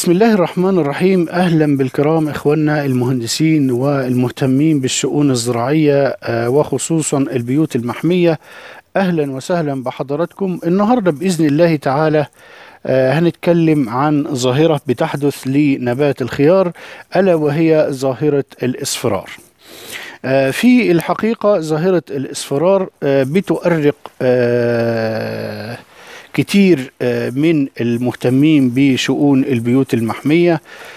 بسم الله الرحمن الرحيم. أهلا بالكرام إخواننا المهندسين والمهتمين بالشؤون الزراعية وخصوصا البيوت المحمية. أهلا وسهلا بحضراتكم. النهاردة بإذن الله تعالى هنتكلم عن ظاهرة بتحدث لنبات الخيار، ألا وهي ظاهرة الإصفرار. في الحقيقة ظاهرة الإصفرار بتؤرق كتير من المهتمين بشؤون البيوت المحمية.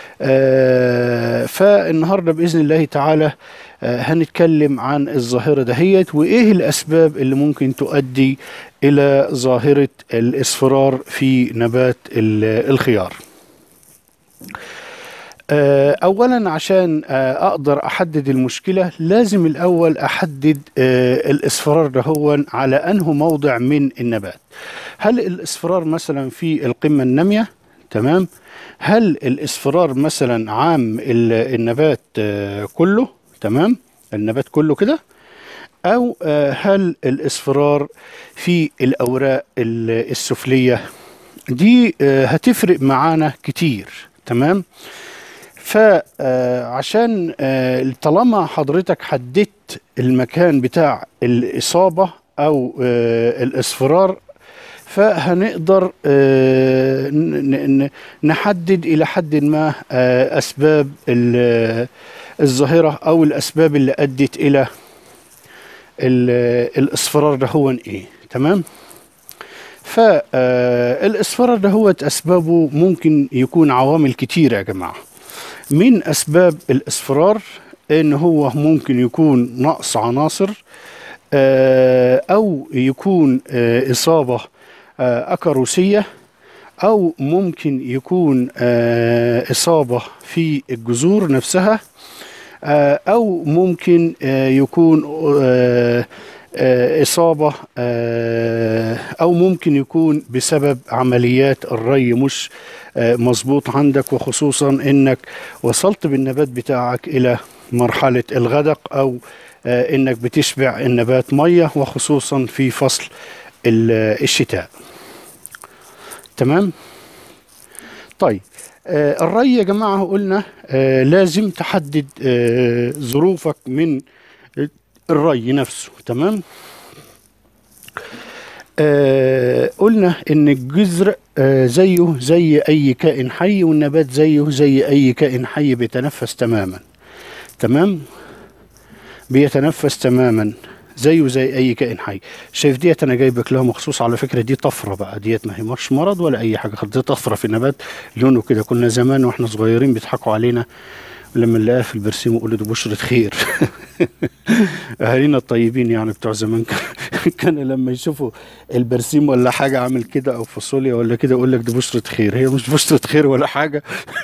فالنهاردة بإذن الله تعالى هنتكلم عن الظاهرة دهيت وإيه الأسباب اللي ممكن تؤدي إلى ظاهرة الإصفرار في نبات الخيار. أولا عشان أقدر أحدد المشكلة لازم الأول أحدد الإصفرار ده هو على أنه موضع من النبات. هل الإصفرار مثلا في القمة النامية؟ تمام. هل الإصفرار مثلا عام النبات كله؟ تمام، النبات كله كده. أو هل الإصفرار في الأوراق السفلية؟ دي هتفرق معانا كتير. تمام. فعشان طالما حضرتك حددت المكان بتاع الإصابة أو الإصفرار، فهنقدر نحدد إلى حد ما أسباب الظاهرة أو الأسباب اللي أدت إلى الإصفرار ده هو إيه. تمام. فالإصفرار ده هو أسبابه ممكن يكون عوامل كتيرة يا جماعة. من أسباب الإصفرار إن هو ممكن يكون نقص عناصر، أو يكون إصابة أكاروسية، أو ممكن يكون إصابة في الجذور نفسها، أو ممكن يكون إصابة، أو ممكن يكون بسبب عمليات الري مش مظبوط عندك، وخصوصا إنك وصلت بالنبات بتاعك إلى مرحلة الغدق، أو إنك بتشبع النبات مية، وخصوصا في فصل الشتاء. تمام. طيب الري يا جماعة قلنا لازم تحدد ظروفك من الري نفسه. تمام. قلنا ان الجذر زيه زي اي كائن حي، والنبات زيه زي اي كائن حي بيتنفس تماما. تمام، بيتنفس تماما زيه زي اي كائن حي. شايف ديت انا جايبك لها مخصوص على فكره، دي طفره بقى، ديت ما هي مش مرض ولا اي حاجه، دي طفره في النبات لونه كده. كنا زمان واحنا صغيرين بيضحكوا علينا لما نلاقيها في البرسيم ويقولوا دي بشرة خير. اهالينا الطيبين يعني بتوع زمان كانوا لما يشوفوا البرسيم ولا حاجه عامل كده او فاصوليا ولا كده يقول لك دي بشرة خير. هي مش بشرة خير ولا حاجه.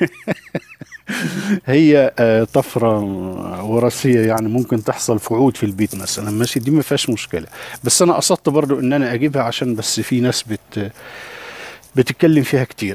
هي طفره وراثيه، يعني ممكن تحصل في عود في البيت مثلا، ماشي، دي ما فيهاش مشكله. بس انا قصدت برضو ان انا اجيبها عشان بس في ناس بتتكلم فيها كتير.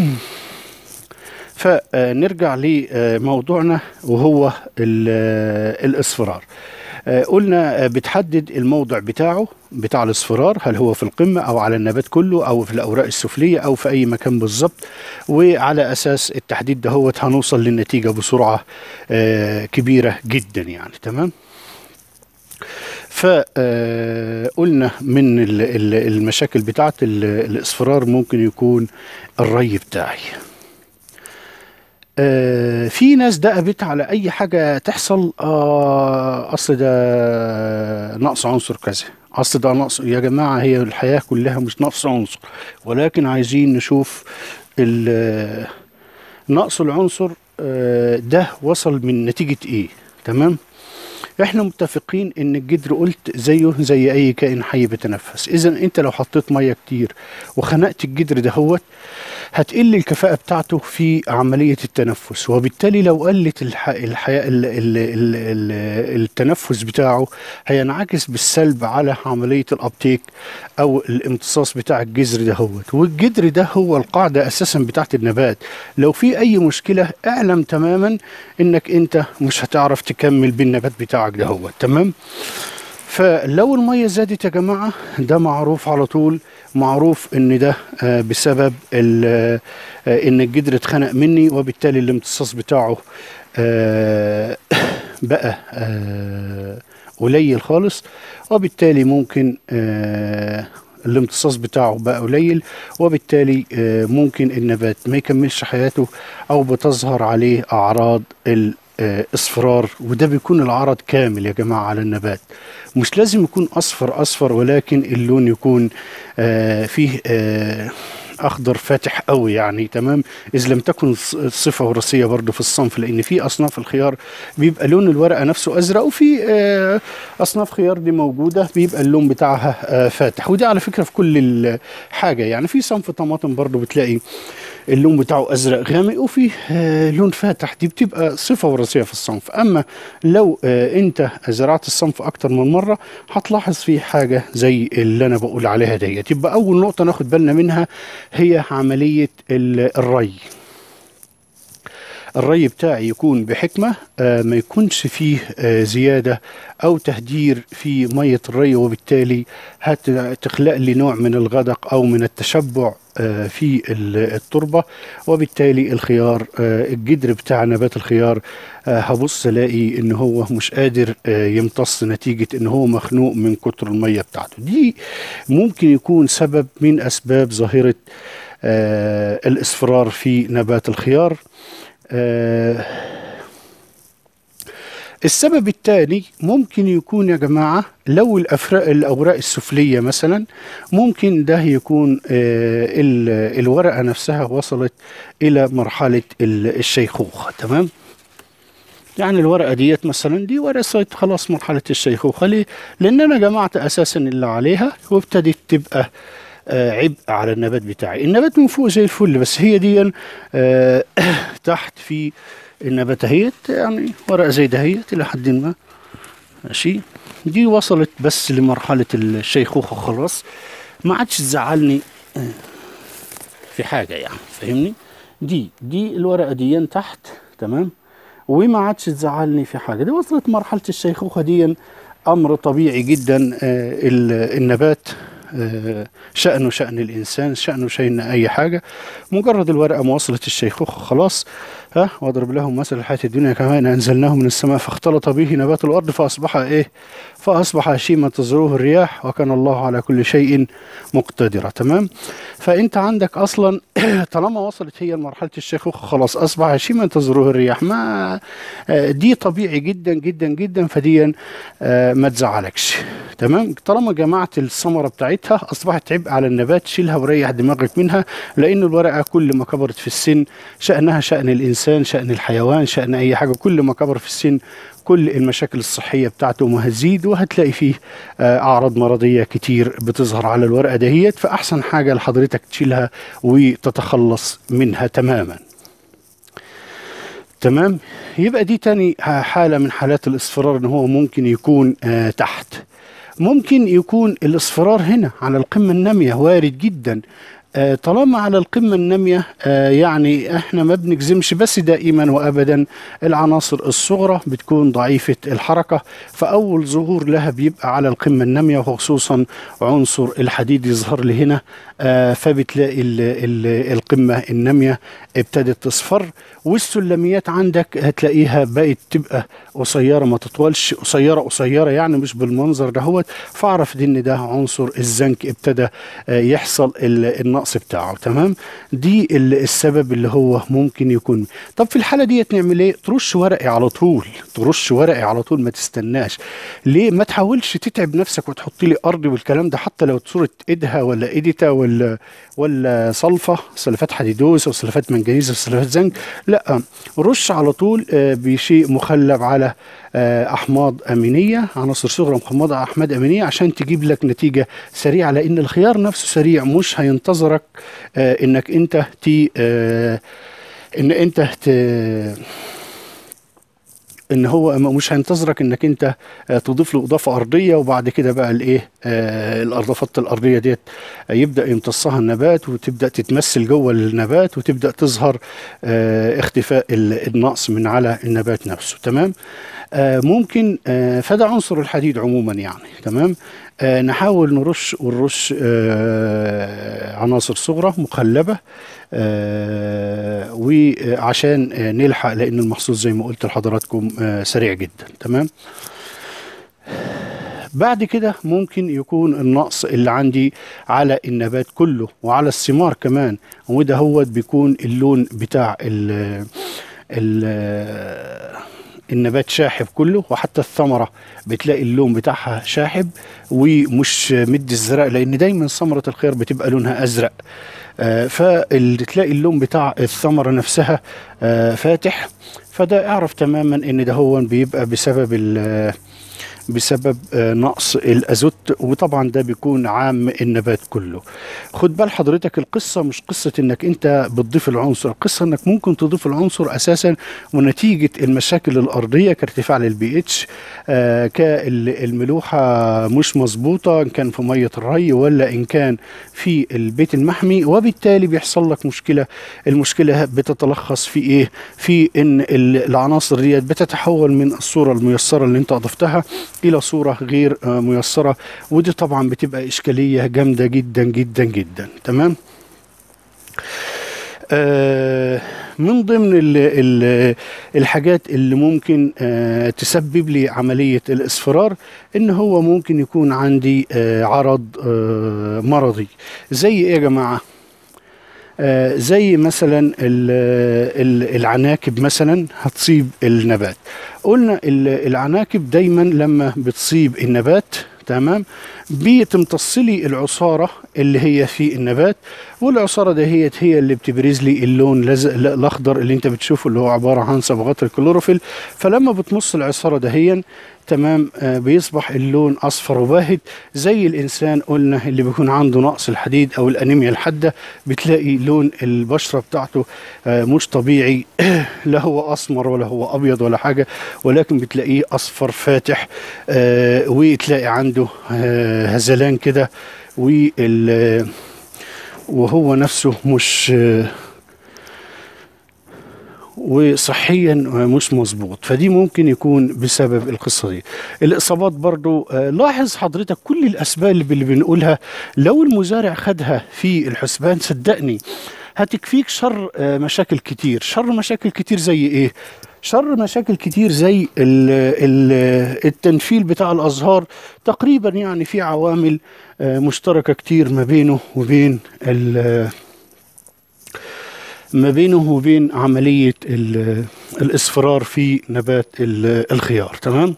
فنرجع لموضوعنا وهو الإصفرار. قلنا بتحدد الموضع بتاع الإصفرار، هل هو في القمة أو على النبات كله أو في الأوراق السفلية أو في أي مكان بالظبط، وعلى أساس التحديد ده هو هنوصل للنتيجة بسرعة كبيرة جدا يعني. تمام. فقلنا من المشاكل بتاعت الإصفرار ممكن يكون الري بتاعي. في ناس دقبت على اي حاجه تحصل، اصل ده نقص عنصر كذا، اصل ده نقص. يا جماعه هي الحياه كلها مش نقص عنصر، ولكن عايزين نشوف نقص العنصر ده وصل من نتيجه ايه. تمام. احنا متفقين ان الجدر قلت زيه زي اي كائن حي بيتنفس. اذا انت لو حطيت ميه كتير وخنقت الجدر دهوت هتقل الكفاءة بتاعته في عملية التنفس، وبالتالي لو قلت التنفس بتاعه هينعكس بالسلب على عملية الابتيك او الامتصاص بتاع الجذر دهوت. والجذر ده هو القاعدة اساسا بتاعت النبات. لو في اي مشكلة اعلم تماما انك انت مش هتعرف تكمل بالنبات بتاعك دهوت. تمام. فلو المية زادت يا جماعة ده معروف على طول، معروف ان ده بسبب ان الجدر اتخنق مني، وبالتالي الامتصاص بتاعه بقى قليل خالص، وبالتالي ممكن الامتصاص بتاعه بقى قليل، وبالتالي ممكن النبات ما يكملش حياته، او بتظهر عليه اعراض اصفرار. وده بيكون العرض كامل يا جماعة على النبات، مش لازم يكون اصفر اصفر، ولكن اللون يكون فيه اخضر فاتح قوي يعني. تمام، اذا لم تكن صفه وراثيه برضه في الصنف، لان في اصناف الخيار بيبقى لون الورقه نفسه ازرق، وفي اصناف خيار دي موجوده بيبقى اللون بتاعها فاتح. ودي على فكره في كل حاجه يعني. في صنف طماطم برضه بتلاقي اللون بتاعه ازرق غامق وفيه لون فاتح، دي بتبقى صفه وراثيه في الصنف. اما لو انت زرعت الصنف اكتر من مره هتلاحظ فيه حاجه زي اللي انا بقول عليها ديت. يبقى اول نقطه ناخد بالنا منها هي عمليه الري. الري بتاعي يكون بحكمة، ما يكونش فيه زيادة أو تهدير في مية الري، وبالتالي هتخلق لي نوع من الغدق أو من التشبع في التربة، وبالتالي الخيار الجدر بتاع نبات الخيار هبص الاقي ان هو مش قادر يمتص، نتيجة ان هو مخنوق من كتر المية بتاعته. دي ممكن يكون سبب من اسباب ظاهرة الاصفرار في نبات الخيار. السبب الثاني ممكن يكون يا جماعة لو الأوراق السفلية مثلا، ممكن ده يكون الورقة نفسها وصلت إلى مرحلة الشيخوخة. تمام، يعني الورقة ديت مثلا دي ورثت خلاص مرحلة الشيخوخة. ليه؟ لأن أنا جمعت أساسا اللي عليها وابتدت تبقى عبء على النبات بتاعي. النبات من فوق زي الفل، بس هي دي تحت في النبات اهيت يعني ورقه زي دهيت الى حد ما ماشي. دي وصلت بس لمرحله الشيخوخه خلاص، ما عادش تزعلني في حاجه يعني، فاهمني؟ دي الورقه دي تحت تمام، وما عادش تزعلني في حاجه. دي وصلت مرحله الشيخوخه، دي امر طبيعي جدا. النبات شأنه شأن الإنسان، شأنه شأن أي حاجة. مجرد الورقة ما وصلت الشيخوخة خلاص، واضرب لهم مثل الحياة الدنيا كمان أنزلناه من السماء فاختلط به نبات الأرض فأصبح هشيما تزروه الرياح وكان الله على كل شيء مقتدرا. تمام، فأنت عندك أصلا طالما وصلت هي لمرحلة الشيخوخة خلاص أصبح هشيما تزروه الرياح، ما دي طبيعي جدا جدا جدا، فديا ما تزعلكش. تمام، طالما جمعت الثمرة بتاعتها أصبحت عبء على النبات، شيلها وريح دماغك منها، لأن الورقة كل ما كبرت في السن شأنها شأن الإنسان، شأن الحيوان، شأن أي حاجة. كل ما كبر في السن كل المشاكل الصحية بتاعته ما هتزيد، وهتلاقي فيه أعراض مرضية كتير بتظهر على الورقة دهيت. فأحسن حاجة لحضرتك تشيلها وتتخلص منها تماما. تمام، يبقى دي تاني حالة من حالات الاصفرار، ان هو ممكن يكون تحت. ممكن يكون الاصفرار هنا على القمة النامية، وارد جدا. طالما على القمة النامية يعني احنا ما بنجزمش، بس دائما وابدا العناصر الصغرى بتكون ضعيفة الحركة، فاول ظهور لها بيبقى على القمة النامية، وخصوصا عنصر الحديد يظهر لي هنا. فبتلاقي القمة النامية ابتدت تصفر، والسلميات عندك هتلاقيها بقت تبقى قصيرة، ما تطولش، قصيرة يعني مش بالمنظر دهوت. فاعرف ان ده عنصر الزنك ابتدى يحصل النقص بتاعه. تمام، دي السبب اللي هو ممكن يكون. طب في الحالة دي نعمل ايه؟ ترش ورقي على طول، ترش ورقي على طول، ما تستناش. ليه؟ ما تحاولش تتعب نفسك وتحط لي ارض والكلام ده، حتى لو صورة ايدها ولا ايديتا ولا صلفات حديدوس او صلفات منجنيز او صلفات زنك، لا، رش على طول بشيء مخلب على احماض امينيه، عناصر صغرى مخمضه على احماض امينيه، عشان تجيب لك نتيجه سريعه. لان الخيار نفسه سريع، مش هينتظرك انك انت ان هو مش هينتظرك انك انت تضيف له اضافه ارضيه، وبعد كده بقى الايه الاضافات الارضيه ديت يبدا يمتصها النبات، وتبدا تتمثل جوه النبات، وتبدا تظهر اختفاء النقص من على النبات نفسه. تمام، ممكن فده عنصر الحديد عموما يعني. تمام. نحاول نرش ونرش عناصر صغرى مقلبة وعشان نلحق، لأن المحصول زي ما قلت لحضراتكم سريع جدا. تمام. بعد كده ممكن يكون النقص اللي عندي على النبات كله وعلى الثمار كمان، وده هو بيكون اللون بتاع النبات شاحب كله، وحتى الثمرة بتلاقي اللون بتاعها شاحب ومش مدي الزرق، لأن دايما ثمرة الخيار بتبقى لونها أزرق. فاللي تلاقي اللون بتاع الثمرة نفسها فاتح، فده اعرف تماما ان ده هو بيبقى بسبب نقص الازوت، وطبعا ده بيكون عام النبات كله. خد بال حضرتك، القصه مش قصه انك انت بتضيف العنصر، القصه انك ممكن تضيف العنصر اساسا ونتيجه المشاكل الارضيه كارتفاع للبي اتش، كالملوحه مش مظبوطه، ان كان في ميه الري ولا ان كان في البيت المحمي، وبالتالي بيحصل لك مشكله. المشكله بتتلخص في ايه؟ في ان العناصر ديت بتتحول من الصوره الميسره اللي انت اضفتها الى صورة غير ميسرة، ودي طبعا بتبقى اشكالية جامدة جدا جدا جدا. تمام. من ضمن الحاجات اللي ممكن تسبب لي عملية الاصفرار، ان هو ممكن يكون عندي عرض مرضي. زي ايه يا جماعة؟ زي مثلا العناكب مثلا هتصيب النبات. قلنا العناكب دايما لما بتصيب النبات، تمام، بتمتص لي العصارة اللي هي في النبات، والعصارة دهيت هي اللي بتبرز لي اللون الأخضر اللي انت بتشوفه، اللي هو عبارة عن صبغات الكلوروفيل. فلما بتمص العصارة دهيا، تمام، بيصبح اللون أصفر وباهت. زي الإنسان قلنا اللي بيكون عنده نقص الحديد أو الأنيميا الحادة، بتلاقي لون البشرة بتاعته مش طبيعي، لا هو أسمر ولا هو أبيض ولا حاجة، ولكن بتلاقيه أصفر فاتح، وتلاقي عنده هزلان كده، وهو نفسه مش وصحيا مش مظبوط. فدي ممكن يكون بسبب القصة دي. الإصابات برضو، لاحظ حضرتك كل الأسباب اللي بنقولها لو المزارع خدها في الحسبان، صدقني هتكفيك شر مشاكل كتير. شر مشاكل كتير زي إيه؟ شر مشاكل كتير زي التنفيل بتاع الأزهار. تقريبا يعني في عوامل مشتركة كتير ما بينه وبين عملية الإصفرار في نبات الخيار. تمام.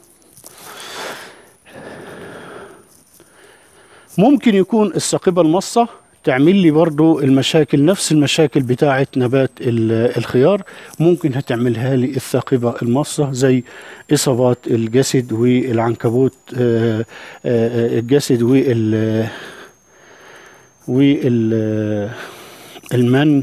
ممكن يكون الساقبة المصة تعمل لي برضو المشاكل، نفس المشاكل بتاعة نبات الخيار ممكن هتعملها لي الثاقبة المصة، زي إصابات الجسد والعنكبوت، الجسد والمن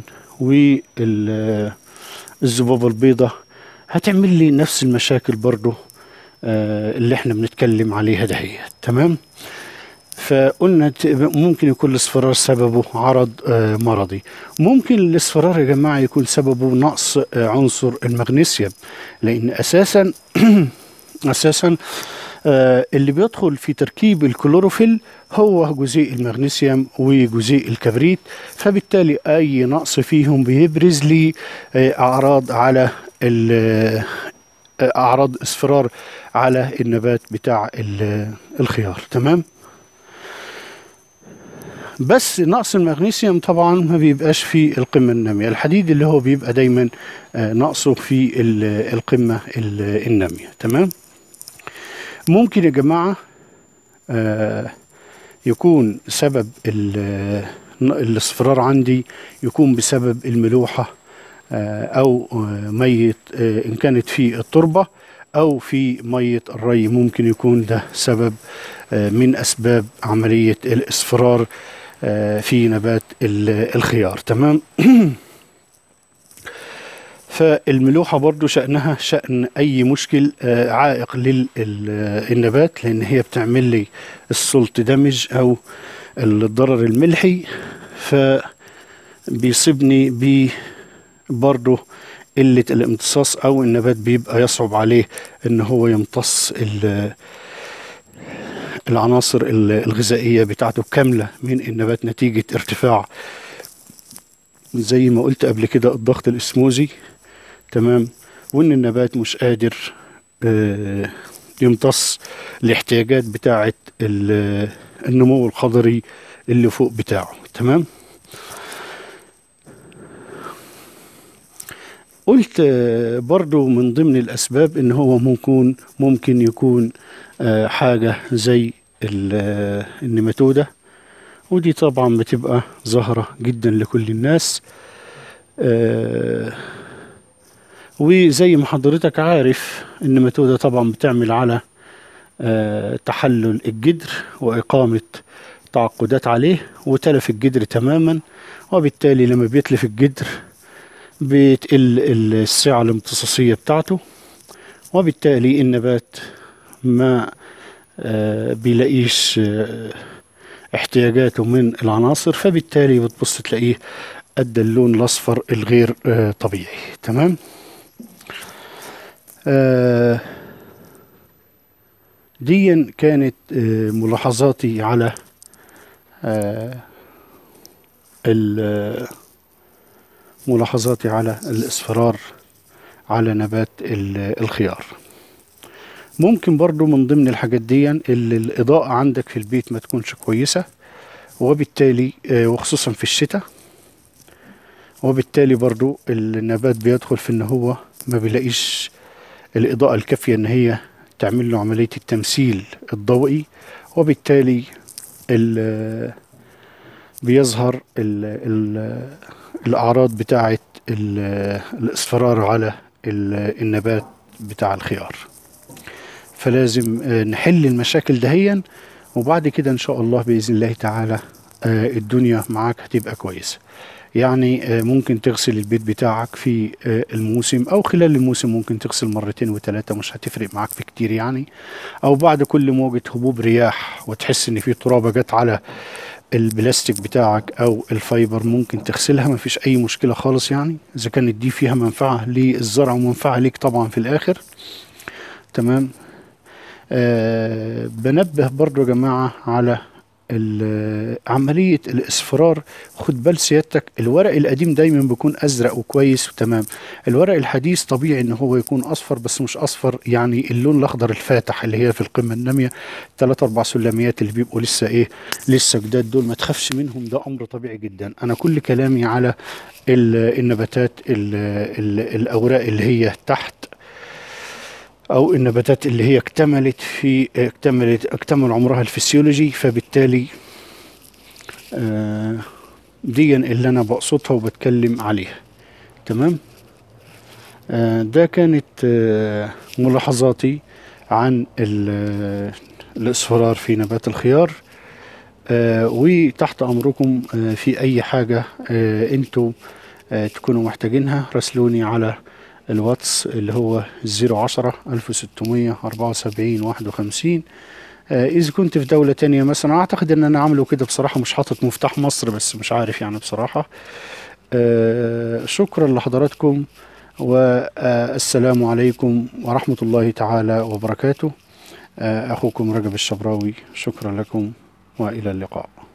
والذبابة البيضاء، هتعمل لي نفس المشاكل برضو اللي احنا بنتكلم عليها دهيت. تمام. فقلنا ممكن يكون الاصفرار سببه عرض مرضي. ممكن الاصفرار يا جماعة يكون سببه نقص عنصر المغنيسيوم، لأن أساسا اللي بيدخل في تركيب الكلوروفيل هو جزيء المغنيسيوم وجزيء الكبريت، فبالتالي أي نقص فيهم بيبرز لي أعراض على أعراض اصفرار على النبات بتاع الخيار. تمام. بس نقص المغنيسيوم طبعا ما بيبقاش في القمة النامية. الحديد اللي هو بيبقى دايما نقصه في القمة النامية. تمام. ممكن يا جماعة يكون سبب الاصفرار عندي يكون بسبب الملوحة، أو مية، إن كانت في التربة أو في مية الري، ممكن يكون ده سبب من أسباب عملية الاصفرار في نبات الخيار. تمام. فالملوحة برضو شأنها شأن أي مشكل عائق للنبات، لأن هي بتعمل لي السلط دمج أو الضرر الملحي، فبيصيبني برضو قلة الامتصاص، أو النبات بيبقى يصعب عليه إن هو يمتص العناصر الغذائية بتاعته كاملة من النبات نتيجة ارتفاع، زي ما قلت قبل كده، الضغط الاسموزي. تمام. وإن النبات مش قادر يمتص الاحتياجات بتاعة النمو الخضري اللي فوق بتاعه. تمام. قلت برضو من ضمن الأسباب إن هو ممكن يكون حاجة زي النماتودة، ودي طبعا بتبقى ظاهرة جدا لكل الناس. وزي ما حضرتك عارف، النماتودة طبعا بتعمل على تحلل الجدر وإقامة تعقدات عليه وتلف الجدر تماما، وبالتالي لما بيتلف الجدر بتقل السعة الامتصاصية بتاعته، وبالتالي النبات ما بيلاقيش احتياجاته من العناصر، فبالتالي بتبص تلاقيه أدى اللون الأصفر الغير طبيعي. تمام. دي كانت ملاحظاتي على الإصفرار على نبات الخيار. ممكن برضو من ضمن الحاجات دي اللي الإضاءة عندك في البيت ما تكونش كويسة، وبالتالي وخصوصا في الشتاء، وبالتالي برضو النبات بيدخل في ان هو ما بيلاقيش الإضاءة الكافية ان هي تعمل له عملية التمثيل الضوئي، وبالتالي بيظهر الأعراض بتاعة الإصفرار على النبات بتاع الخيار. فلازم نحل المشاكل دهيا، وبعد كده إن شاء الله بإذن الله تعالى الدنيا معاك هتبقى كويسة. يعني ممكن تغسل البيت بتاعك في الموسم، أو خلال الموسم ممكن تغسل مرتين وثلاثة، مش هتفرق معاك في كتير يعني. أو بعد كل موجة هبوب رياح وتحس إن في ترابة جت على البلاستيك بتاعك أو الفايبر، ممكن تغسلها، ما فيش أي مشكلة خالص يعني، إذا كانت دي فيها منفعة للزرع ومنفعة ليك طبعا في الآخر. تمام. بنبه برضو يا جماعة على عملية الإصفرار. خد بال سيادتك، الورق القديم دايما بيكون أزرق وكويس وتمام. الورق الحديث طبيعي إن هو يكون أصفر، بس مش أصفر يعني اللون الأخضر الفاتح اللي هي في القمة النامية، 3-4 سلميات اللي بيبقوا لسه جداد، دول ما تخافش منهم، ده أمر طبيعي جدا. أنا كل كلامي على النباتات الأوراق اللي هي تحت، أو النباتات اللي هي اكتمل عمرها الفسيولوجي، فبالتالي دي اللي أنا بقصدها وبتكلم عليها. تمام. ده كانت ملاحظاتي عن الإصفرار في نبات الخيار. وتحت أمركم في أي حاجة أنتوا تكونوا محتاجينها، راسلوني على الواتس اللي هو 010-1674-71-51. إذا كنت في دولة تانية مثلا، أعتقد أن أنا عامله كده بصراحة، مش حاطط مفتاح مصر، بس مش عارف يعني بصراحة. شكرا لحضراتكم، والسلام عليكم ورحمة الله تعالى وبركاته. أخوكم رجب الشبراوي، شكرا لكم وإلى اللقاء.